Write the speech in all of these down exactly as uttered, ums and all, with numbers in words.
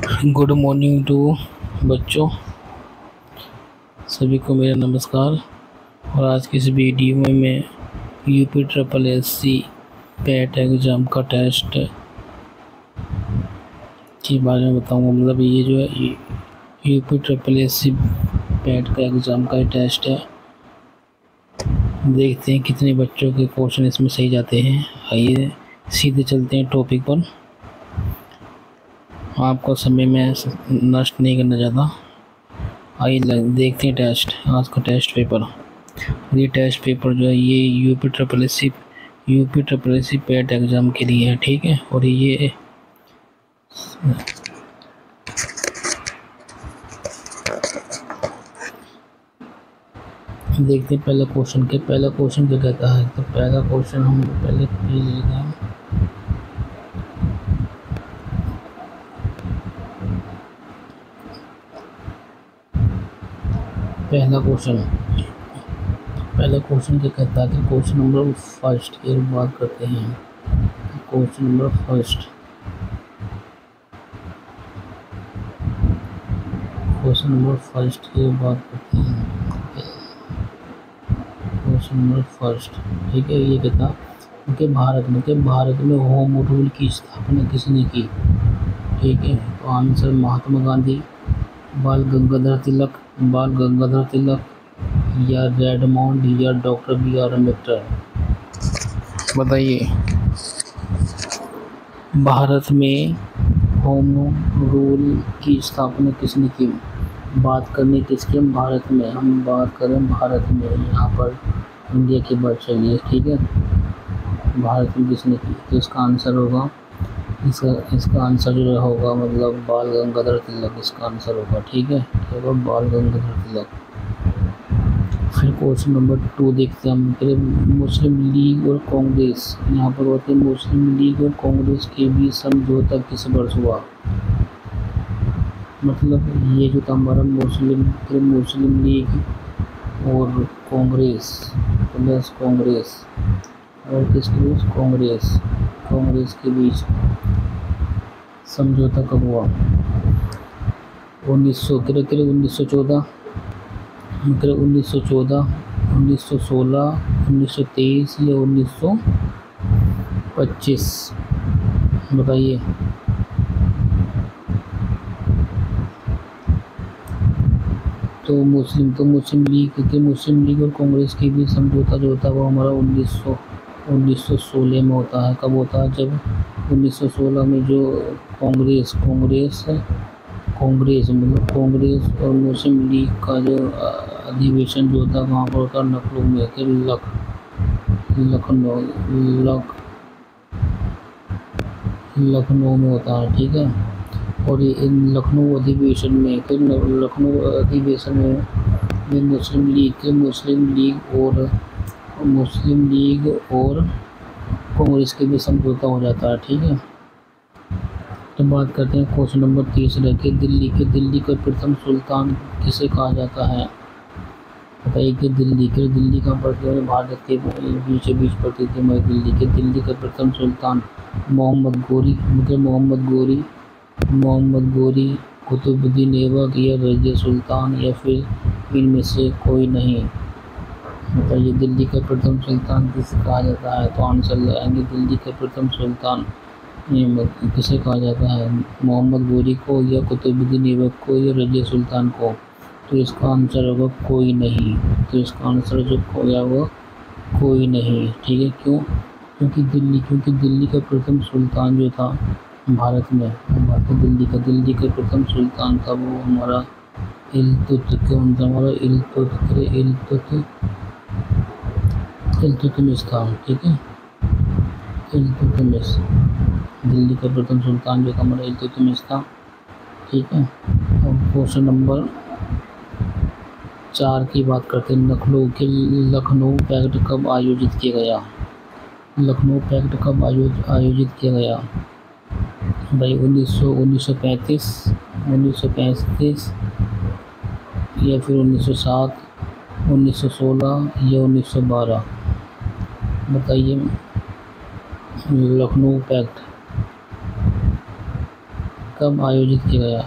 Good morning to बच्चों, सभी को मेरा नमस्कार। और आज की इस वीडियो में मैं UP triple S C PET exam का टेस्ट के बारे में बताऊंगा। मतलब ये जो है UP triple S C PET का एग्ज़ाम का टेस्ट है। देखते हैं कितने बच्चों के क्वेश्चन इसमें सही जाते हैं। आइए सीधे चलते हैं टॉपिक पर। आपका समय मैं नष्ट नहीं करना चाहता। आइए देखते हैं टेस्ट, आज का टेस्ट पेपर। ये टेस्ट पेपर जो है ये UP triple S C UP triple S C PET exam के लिए है, ठीक है। और ये देखते हैं पहला क्वेश्चन के पहला क्वेश्चन क्या कहता है। तो पहला क्वेश्चन हम पहले ले लेते हैं। पहला क्वेश्चन पहला क्वेश्चन क्या कहता है कि क्वेश्चन नंबर फर्स्ट की बात करते हैं। Question number first question number first की बात करते हैं। क्वेश्चन नंबर फर्स्ट, ठीक है। ये कहता कि भारत में के भारत में होम रूल की स्थापना किसने की, ठीक है। तो आंसर महात्मा गांधी, बाल गंगाधर तिलक बाल गंगाधर तिलक या रेडमाउंट या डॉक्टर बी आर अम्बेडकर। बताइए, भारत में होम रूल की स्थापना किसने की। बात करने किसकी, हम भारत में हम बात करें भारत में, यहाँ पर इंडिया की बात चलिए, ठीक है। भारत में किसने की, तो इसका आंसर होगा इसका इसका आंसर जो होगा मतलब बाल गंगाधर तिलक, इसका आंसर होगा, ठीक है। क्या होगा, बाल गंगाधर तिलक। फिर क्वेश्चन नंबर टू देखते हैं हम। पहले मुस्लिम लीग और कांग्रेस, यहाँ पर होते हैं मुस्लिम लीग और कांग्रेस के बीच समझौता किस वर्ष हुआ। मतलब ये जो था हमारा मुस्लिम फिर मुस्लिम लीग और कांग्रेस प्लस कांग्रेस और किसके बीच, कांग्रेस कांग्रेस के बीच समझौता कब हुआ। उन्नीस सौ तिरह उन्नीस सौ चौदह मतलब उन्नीस सौ चौदह उन्नीस सौ सोलह उन्नीस सौ तेईस या उन्नीस सौ पच्चीस। बताइए, तो मुस्लिम तो मुस्लिम लीग के मुस्लिम लीग और कांग्रेस के बीच समझौता जो होता है वो हमारा उन्नीस सौ उन्नीस सौ सोलह में होता है। कब होता है, जब उन्नीस सौ सोलह में जो कांग्रेस कांग्रेस कांग्रेस मतलब कांग्रेस और मुस्लिम लीग का जो अधिवेशन जो होता है वहाँ पर होता है लखनऊ में कि लख लखनऊ लख लखनऊ में होता है, ठीक है। और ये इन लखनऊ अधिवेशन में फिर लखनऊ अधिवेशन में मुस्लिम लीग के मुस्लिम लीग और मुस्लिम लीग और कांग्रेस के भी समझौता हो जाता है, ठीक है। तो बात करते हैं क्वेश्चन नंबर तीसरे के दिल्ली के दिल्ली का प्रथम सुल्तान किसे कहा जाता है। बताइए कि दिल्ली के दिल्ली का पड़ती भारत के बीच बीच पड़ती थी मई दिल्ली के दिल्ली का प्रथम सुल्तान मोहम्मद गोरी मतलब मोहम्मद गोरी मोहम्मद गोरी कुतुबुद्दीन ऐबक या रज़िया सुल्तान या फिर इनमें से कोई नहीं। बताइए, दिल्ली का प्रथम सुल्तान किसे कहा जाता है। तो आंसर लगाएंगे दिल्ली का प्रथम सुल्तान किसे कहा जाता है, मोहम्मद गोरी को या कुतुबुद्दीन ऐबक को या रज़िया सुल्तान को। तो इसका आंसर होगा कोई नहीं। तो इसका आंसर जो होगा वो कोई नहीं, ठीक है। क्यों, क्योंकि दिल्ली क्योंकि दिल्ली का प्रथम सुल्तान जो था भारत में भारत दिल्ली का दिल्ली का प्रथम सुल्तान था वो हमारा इल्तुतमिश कौन था हमारा इल्तुतमिश इल्तुतमिश इल्तुतमिश था, ठीक है। इल्तुतमिश दिल्ली का प्रथम सुल्तान जो था हमारा इल्तुतमिश था, ठीक है। अब क्वेश्चन नंबर चार की बात करते हैं। लखनऊ के लखनऊ पैक्ट कब आयोजित किया गया। लखनऊ पैक्ट कब आयोजित किया गया भाई, उन्नीस सौ उन्नीस सौ पैंतीस उन्नीस सौ पैंतीस या फिर उन्नीस सौ सात उन्नीस सौ सोलह या उन्नीस सौ बारह। बताइए, लखनऊ पैक्ट कब आयोजित किया गया?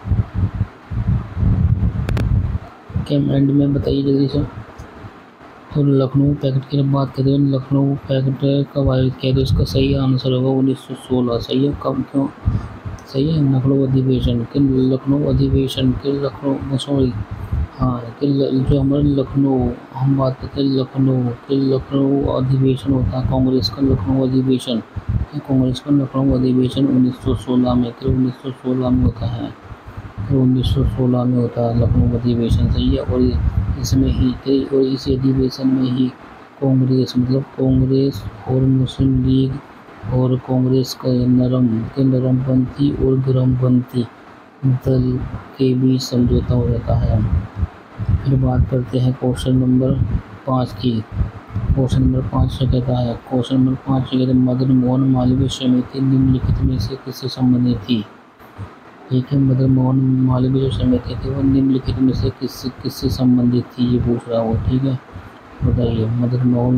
कैम एंड में बताइए जल्दी से। तो लखनऊ पैक्ट की बात करें, लखनऊ पैक्ट कब आयोजित किया गया? इसका सही आंसर होगा उन्नीस सौ सोलह। सही है, कब, क्यों सही है? लखनऊ अधिवेशन के लखनऊ अधिवेशन के लखनऊ सॉरी हाँ कि जो हमारे लखनऊ हम बात करते हैं लखनऊ के लखनऊ अधिवेशन होता है कांग्रेस का लखनऊ अधिवेशन कांग्रेस का लखनऊ अधिवेशन उन्नीस सौ सोलह में के उन्नीस सौ सोलह में होता है तो उन्नीस सौ सोलह में होता है लखनऊ अधिवेशन। सही है। और इसमें ही और इस अधिवेशन में ही कांग्रेस मतलब कांग्रेस और मुस्लिम लीग और कांग्रेस का नरम के नरमपंथी और गरमपंथी दल के बीच समझौता हो जाता है। फिर बात करते हैं क्वेश्चन नंबर पाँच की। क्वेश्चन नंबर पाँच से कहता है क्वेश्चन नंबर पाँच से कहते हैं मदन मोहन मालवीय समिति निम्नलिखित में से किससे संबंधित थी? ठीक है, मदन मोहन मालवीय जो समिति थी वो निम्नलिखित में से किससे किससे संबंधित थी ये पूछ रहा हो। ठीक है, बताइए मदन मोहन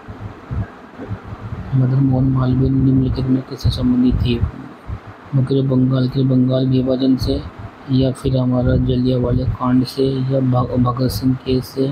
मदन मोहन मालवीय निम्नलिखित में किससे संबंधित थी? मुख्य बंगाल के बंगाल विभाजन से या फिर हमारा जलियांवाला कांड से या भगत सिंह केस से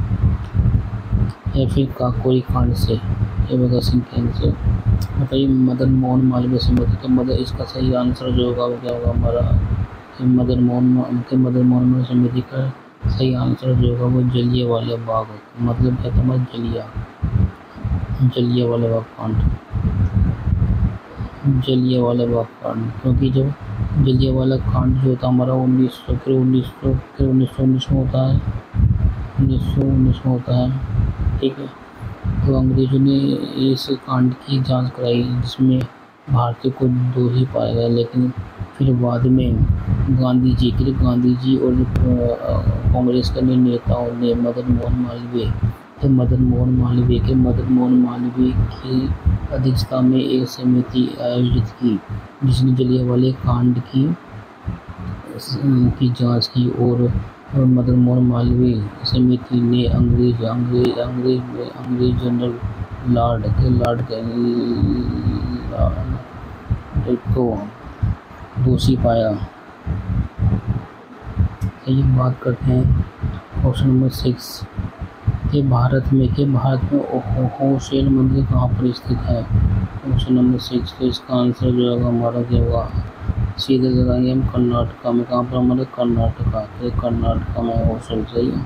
या फिर काकोरी कांड से या भगत सिंह केस से। बताइए मदन मोहन मालवीय समिति तो मदन इसका सही आंसर जो होगा वो क्या होगा हमारा मदन मोहन के मदन मोहन समिति का सही आंसर जो होगा वो जलियांवाला बाग मतलब क्या था हमारा जलिया जलियांवाला बाग कांड जलियांवाला बाग कांड क्योंकि जब जलियांवाला कांड जो होता है हमारा उन्नीस सौ फिर उन्नीस सौ फिर उन्नीस सौ उन्नीस में होता है उन्नीस सौ उन्नीस में होता है। ठीक है, तो अंग्रेजों ने इस कांड की जांच कराई जिसमें भारतीय को दोषी पाया गया, लेकिन फिर बाद में गांधी जी फिर गांधी जी और कांग्रेस के नेताओं ने मदन मोहन मालवीय के मदन मोहन मालवीय के मदन मोहन मालवीय की अध्यक्षता में एक समिति आयोजित की जिसने जलियांवाला कांड की की जांच की और मदन मोहन मालवीय समिति ने अंग्रेज अंग्रेज अंग्रेज अंग्रेज जनरल लॉर्ड के लॉर्ड के को दोषी पाया। ये बात करते हैं क्वेश्चन नंबर सिक्स के भारत में के भारत में होशेल मंदिर कहाँ पर स्थित है? क्वेश्चन नंबर सिक्स तो इसका आंसर जो होगा हमारा क्या होगा सीधे लगाएंगे हम कर्नाटका में। कहाँ पर हमारे कर्नाटका तो कर्नाटका में होशेल। सही है।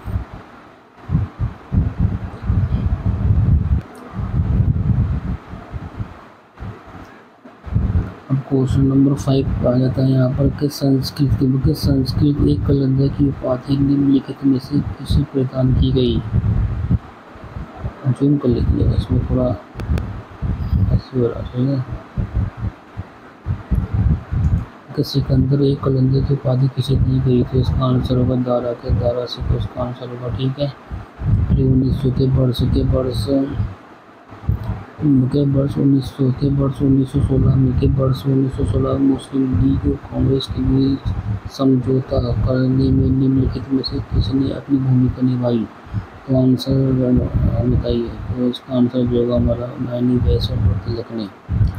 अब क्वेश्चन नंबर फाइव आ जाता है यहाँ पर कि संस्कृत के संस्कृत एक कलंदर की उपाधि निम्नलिखित में से किसे प्रदान की गई? जूम कर लीजिएगा इसमें थोड़ा ऐसे हो रहा है कि सिकंदर एक कलंदर की उपाधि किसे दी गई? तो इसका आंसर होगा दारा के दारा से। तो इसका आंसर होगा ठीक है फिर उन्नीस सौ के वर्ष के वर्ष के वर्ष उन्नीस सौ के वर्ष उन्नीस सौ सोलह में के वर्ष उन्नीस सौ सोलह मुस्लिम लीग और कांग्रेस के बीच समझौता करने में निम्नलिखित में से किसने अपनी भूमिका निभाई? तो आंसर बताइए। तो इसका आंसर जो होगा हमारा नानी वैसल और तिलक ने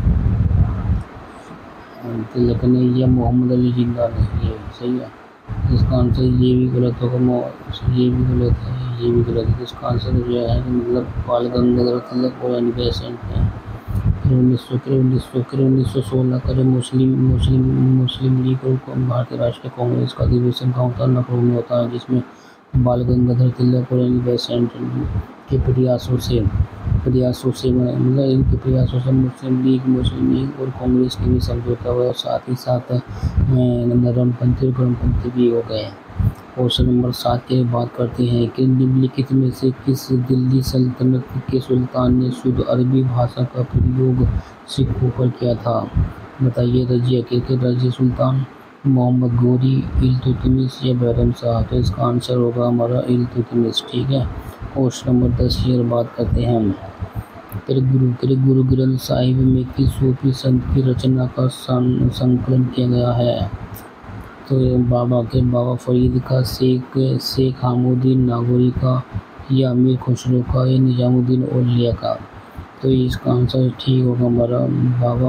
तिलक ने या मोहम्मद अली जिन्ना ने। ये सही है। इसका आंसर ये भी गलत होगा ये भी गलत है ये भी गलत है। इसका आंसर जो है मतलब बाल गंगाधर तिलक और नानी वैसल है। फिर उन्नीस सौ फिर उन्नीस सौ फिर उन्नीस सौ सोलह का जो मुस्लिम मुस्लिम मुस्लिम लीग और भारतीय राष्ट्रीय कांग्रेस का अधिवेशन कहाँ होता है? लखनऊ में होता है जिसमें बाल गंगाधर तिलक और नानी वैसल के प्रयासों से प्रयासों से मतलब इनके प्रयासों से मुस्लिम लीग मुस्लिम लीग और कांग्रेस के भी समझौता हुआ और साथ ही साथ नरमपंथी और गरमपंथी भी हो गए। क्वेश्चन नंबर सात की बात करते हैं कि निम्नलिखित में से किस दिल्ली सल्तनत के सुल्तान ने शुद्ध अरबी भाषा का प्रयोग सिखों पर किया था? बताइए। रजिया के रजिया सुल्तान मोहम्मद गोरी इल्तुतमिश या बैरम शाह? तो इसका आंसर होगा हमारा इल्तुतमिश। ठीक है। क्वेश्चन नंबर दस की बात करते हैं हम तेरे गुरु तेरे गुरु ग्रंथ साहिब में किस सूफी संत की रचना का संकलन किया गया है? तो बाबा के बाबा फरीद का शेख शेख हामुद्दीन नागौरी का या अमीर खुसरो का या निजामुद्दीन औलिया का? तो इसका आंसर ठीक होगा हमारा बाबा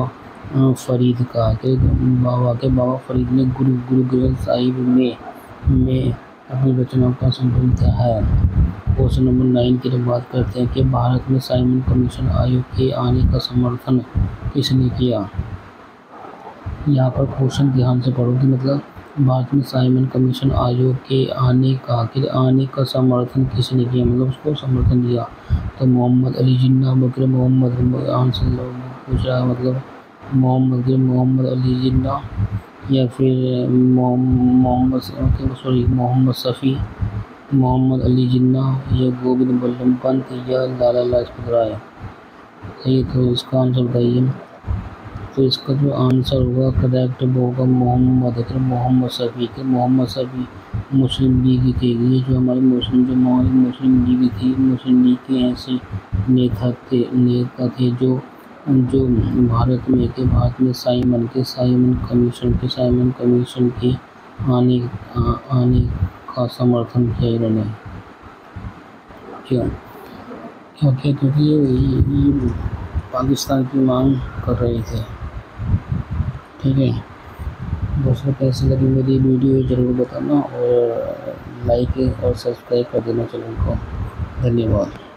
फरीद का कि बाबा के बाबा फरीद ने गुरु गुरु ग्रंथ साहिब में में अपनी रचनाओं का संकलन किया है। क्वेश्चन नंबर नाइन की जब बात करते हैं कि भारत में साइमन कमीशन आयोग के आने का समर्थन किसने किया। यहाँ पर क्वेश्चन ध्यान से पढ़ो कि मतलब भारत में साइमन कमीशन आयोग के आने का कि आने का समर्थन किसने किया, मतलब उसको समर्थन दिया। तो मोहम्मद अली जिन्ना, बकर मोहम्मद आंसर पूछ रहा है, मतलब मोहम्मद मोहम्मद अली जिन्ना या फिर मोहम्मद सॉरी मोहम्मद शफी, मोहम्मद अली जिन्ना या गोविंद बल्लभ पंत या लाला लाजपत राय। सही, तो इसका आंसर बताइए। तो इसका जो आंसर होगा करेक्ट वो होगा मोहम्मद मोहम्मद शफी के मोहम्मद शफी मुस्लिम लीग के लिए, जो हमारे मुस्लिम जो हमारी मुस्लिम लीग थी, मुस्लिम लीग के ऐसे नेता थे नेता थे जो जो भारत में के भारत में साइमन के साइमन कमीशन के साइमन कमीशन के आने आ, आने का समर्थन किया इन्होंने। क्यों क्योंकि क्योंकि ये, ये पाकिस्तान की मांग कर रहे थे। ठीक है दोस्तों, कैसी लगी मेरी वीडियो ज़रूर बताना और लाइक और सब्सक्राइब कर देना चैनल को। धन्यवाद।